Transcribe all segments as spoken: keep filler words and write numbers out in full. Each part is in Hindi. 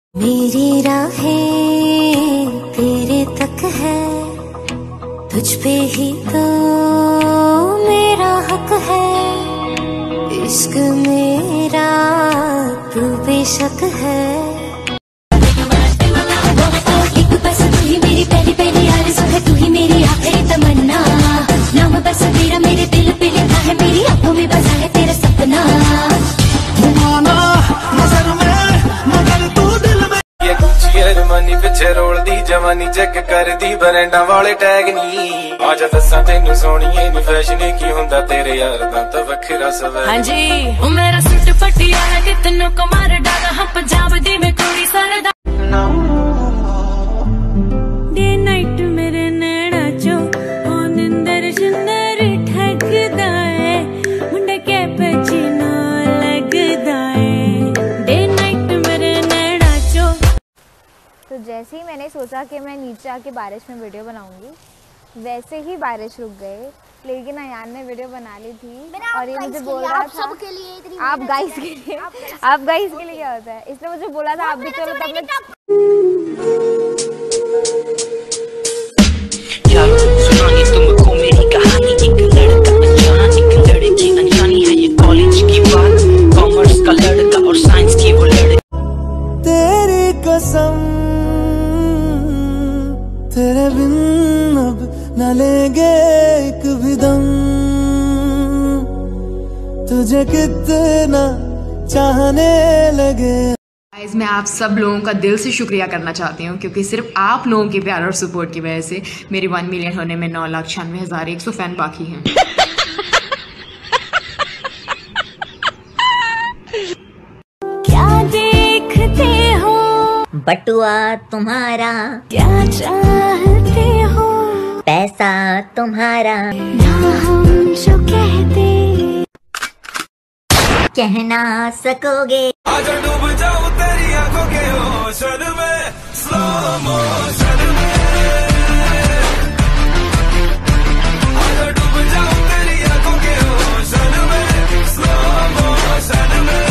मेरी राहें तेरे तक है, तुझ पे ही तो मेरा हक है। इश्क मेरा तू बेशक है। एक बस तू ही मेरी पहली पहली आरज़ू है, तू ही मेरी आखिरी तमन्ना। नाम बस तेरा मेरे दिल पे लिखा है, मेरी आंखों में बसा है तेरा सपना। मनी पिछे रोल दी जवानी चेक कर दी बरेंडा वाले टैग नी। आजा दसा तेनू सोनिए नी फैशन की हुंदा तेरे यार दा तो वखरा सवा। हां जी ओ मेरा सूट पटियाला कि तन्नू कमार डाला हां पंजाब दी मैं कुड़ी सरदा। डे नाइट मेरे नैना चो ओ निंदर जिंदर ठगदा है, मुंडे के पचीना लगदा है। डे नाइट मेरे नैना चो। तो जैसे ही मैंने सोचा कि मैं नीचे आके बारिश में वीडियो बनाऊंगी, वैसे ही बारिश रुक गए। लेकिन अयान ने वीडियो बना ली थी और ये मुझे बोल रहा था आप सबके लिए इतनी आप गाइस के लिए आप गाइस के लिए क्या होता है, इसने मुझे बोला था आप भी चलो। तब मैं सुनानी तुमको मेरी कहानी, एक लड़का अनजाना एक लड़की अनजानी है। ये कॉलेज की बात, कॉमर्स का लड़का और साइंस की वो लड़की। तेरी कसम तेरे बिन अब न लेंगे एक भी दम, तुझे कितना चाहने लगे। गाइस मैं आप सब लोगों का दिल से शुक्रिया करना चाहती हूँ, क्योंकि सिर्फ आप लोगों के प्यार और सपोर्ट की वजह से मेरी वन मिलियन होने में नौ लाख छियानवे हजार एक सौ फैन बाकी हैं। क्या देखते हो बटुआ तुम्हारा, क्या चाहते हो पैसा तुम्हारा, ना हम जो कहते कह ना सकोगे। आजा डूब जाऊं तेरी आंखों के ओशन में, स्लो मोशन में। आजा डूब जाऊं तेरी आंखों के ओशन में, स्लो मोशन में।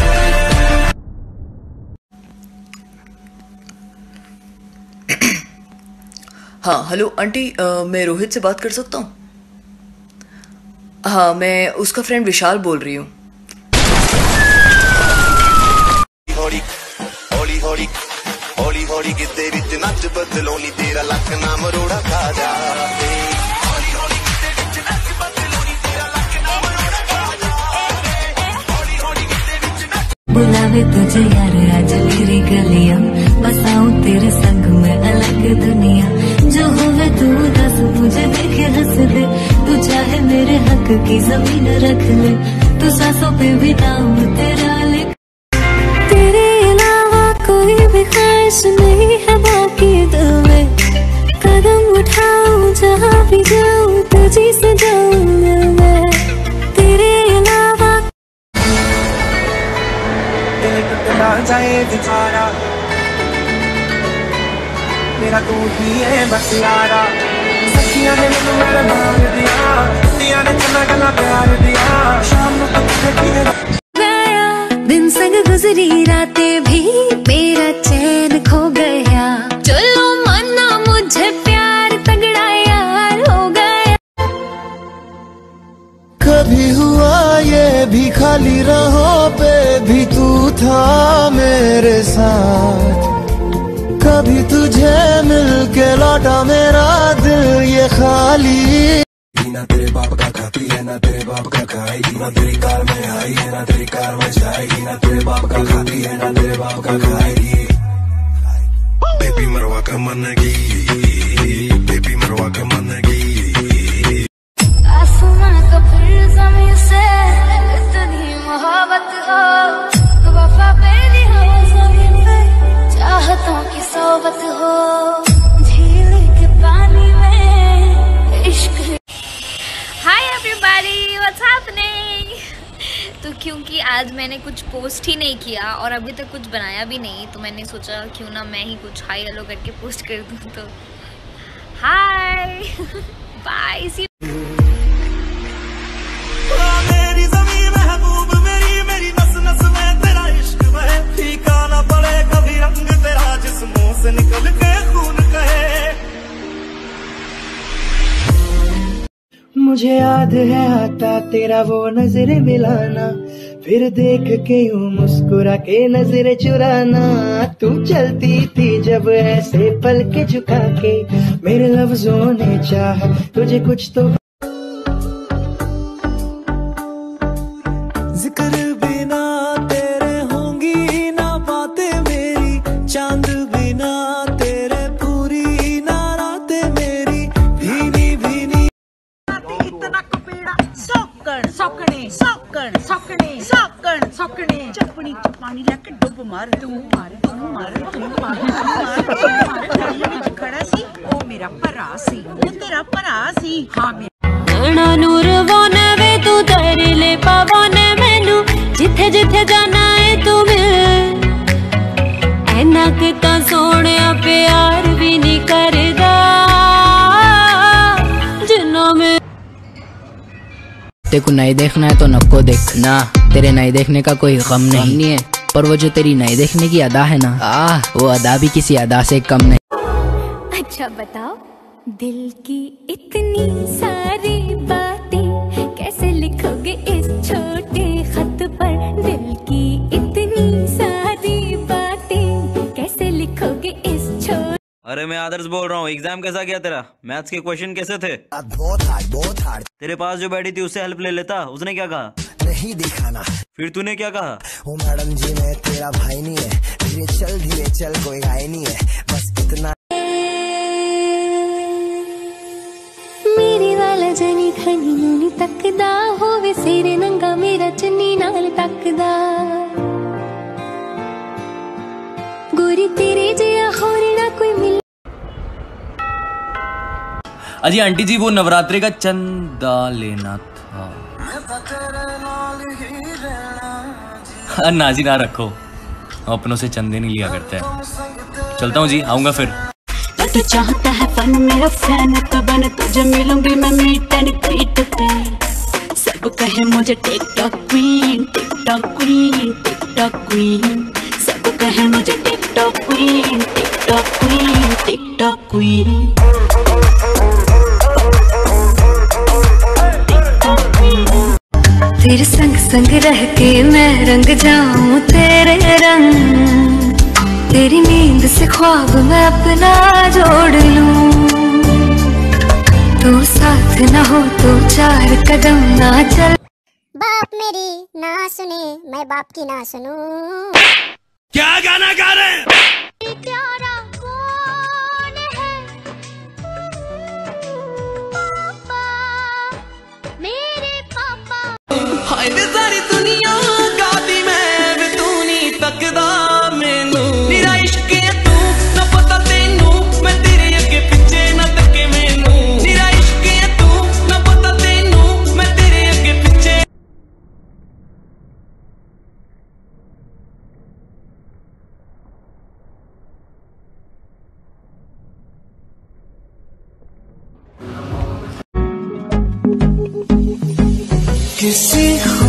हाँ हेलो आंटी, आ, मैं रोहित से बात कर सकता हूँ? हाँ मैं उसका फ्रेंड विशाल बोल रही हूँ। हौली हौली हौली हौली हौली गिद्दे विच नच बदलो नी तेरा लक नाम रोड़ा खा जावे। हौली हौली गिद्दे विच नच बदलो नी तेरा लक नाम रोड़ा खा जावे। हौली हौली गिद्दे विच नच बुलावे तुझे यार आज मेरी गलियां, बसाऊं तेरे संग में अलग दुनिया। जो होवे तू दस मुझे देखे हंस दे, तू चाहे मेरे हक की जमीन रख ले, तू सांसों पे भी नाम तेरा लिख। तेरे अलावा कोई भी ख्वाहिश नहीं है बाकी दिल में, कदम उठाऊं जहाँ भी जाऊं तुझी से जाऊं दिल में। तेरे अलावा दिल टूटना जाए बेचारा, मेरा तू ही है बस यारा। सखियां ने मैनू मेरा मार दिया, दिया ने चना गला प्यार दिया। शाम को गया दिन संग गुजरी रातें भी, मेरा चैन खो गया। चलो मना मुझे प्यार तगड़ा यार हो गया। कभी हुआ ये भी खाली राहों पे भी तू था मेरे साथ, कभी तुझे मिलके लौटा मेरा दिल ये खाली। ना तेरे बाप का खाती है ना तेरे बाप का खाएगी, ना तेरी कार में आई है ना तेरी कार में जाएगी। ना तेरे बाप का खाती है ना तेरे बाप का खाएगी। बेबी मरवा का मनगी, बेबी मरवा का मनगी। आसमां का फिर ज़मीन से इतनी मोहब्बत हो, वफा पे भी हो ज़मीन पे चाहतों की सोबत हो, झील के पानी में इश्क। Hi everybody, what's happening. तो क्योंकि आज मैंने कुछ पोस्ट ही नहीं किया और अभी तक कुछ बनाया भी नहीं, तो मैंने सोचा क्यों ना मैं ही कुछ हाय हेलो करके पोस्ट कर दूँ। तो हाय बाय, सी मेरी ज़मीं महबूब मेरी, मेरी नस नस में तेरा इश्क बहे, फीका ना पड़े कभी रंग तेरा से निकल के खून कहे। मुझे याद है आता तेरा वो नजरें मिलाना, फिर देख के यूं मुस्कुरा के नजरें चुराना। तू चलती थी जब ऐसे पल के झुका के, मेरे लफ्जों ने चाहा तुझे कुछ तो। जिक्र बिना तेरे होंगी ना बातें मेरी, चांद बिना तेरे पूरी ना रातें मेरी, भीनी भीनी। इतना कपेड़ा सौकण सौकने सौकण सौकने सौकण सौकने, चपनी च पानी लेके डुब मार, तू मार तू मार तू मार तू मार गलियां विच खड़ा सी ओ मेरा भरा सी, ओ तेरा भरा सी। हाँ नैना नूर वाने वे तू तेरे ले पावाने मैनू, जिथे जिथे जाना है तू मिल। ऐना कि तां सोहणिया प्यार भी नहीं करदा जिन्ना में। तेरे को नहीं देखना है तो नको देखना, तेरे नहीं देखने का कोई गम नहीं, नहीं है, पर वो जो तेरी नहीं देखने की अदा है ना, आ वो अदा भी किसी अदा से कम नहीं। अच्छा बताओ, दिल की इतनी सारी बातें कैसे लिखोगे इस छोटे खत पर? दिल की इतनी सारी बातें कैसे लिखोगे इस छोटे। अरे मैं आदर्श बोल रहा हूँ। एग्जाम कैसा गया तेरा? मैथ्स के क्वेश्चन कैसे थे? बहुत हार्ड बहुत हार्ड। तेरे पास जो बैठी थी उससे हेल्प ले लेता, उसने क्या कहा? नहीं दिखाना। फिर तूने क्या कहा? ओ मैडम जी मैं तेरा भाई नहीं है, धीरे चल धीरे चल कोई घाय नहीं है, बस इतना। मेरी वाला जनी खनी नूनी तकदा होवे, सिरे नंगा मेरा चुन्नी नाल तकदा। गोरी तेरे जिया होर ना कोई मिल। अजी आंटी जी वो नवरात्रि का चंदा लेना था। ना जी ना रखो, हम अपनों से चंदे नहीं लिया करते हैं। चलता हूँ जी, आऊंगा फिर। तू चाहता है फन मेरा फैन तो बन, तुझे मिलूंगी मैं मीट एंड ग्रीट पे। सब कहे मुझे TikTok queen TikTok queen TikTok queen, सब कहे मुझे TikTok queen TikTok queen TikTok queen. तेरे संग संग रह के मैं रंग जाऊं तेरे रंग, तेरी नींद से ख्वाब मैं अपना जोड़ लूं। तू साथ ना हो तो चार कदम ना चल। बाप मेरी ना सुने मैं बाप की ना सुनूं। क्या गाना गा रहे हैं? प्यारा कौन है? पापा मेरे पापा। हाय वे सारी दुनिया गादी मैं वे तू नहीं तकदा मैनू, मेरा इश्क है तू ना पता तेनू, मैं तेरे अगे पिछे ना तके मैनू। मेरा इश्क है तू ना पता तेनू, मैं तेरे अगे पिछे। किसी